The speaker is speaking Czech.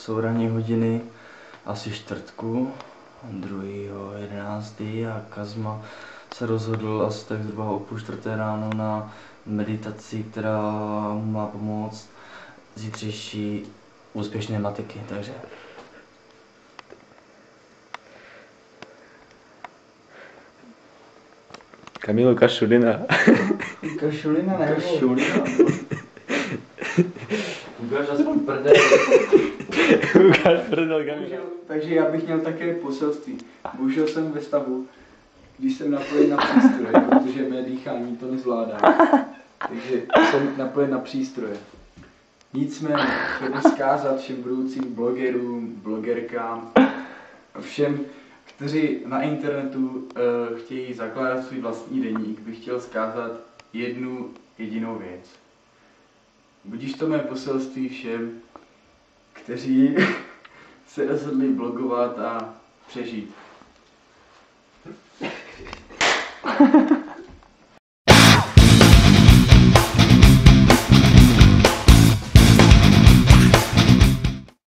jsou ranní hodiny, asi čtvrtku, 2.11. a Kazma se rozhodl asi tak zhruba o 3:30 ráno na meditaci, která mu má pomoct zítřejší úspěšné matiky, takže. Kamilo, kašulina. Kašulina, ne? Kašulina. Ukáž aspoň prdel. Ukáž prdel, Kamilo. Takže já bych měl také poselství. Bohužel jsem ve stavu, když jsem napojen na přístroje, protože mé dýchání to nezvládá. Takže jsem napojen na přístroje. Nicméně, chtěl bych vzkázat všem budoucím blogerům, blogerkám, všem, kteří na internetu chtějí zakládat svůj vlastní deník, bych chtěl vzkázat jednu jedinou věc. Budíš to mé poselství všem, kteří se rozhodli blogovat a přežít.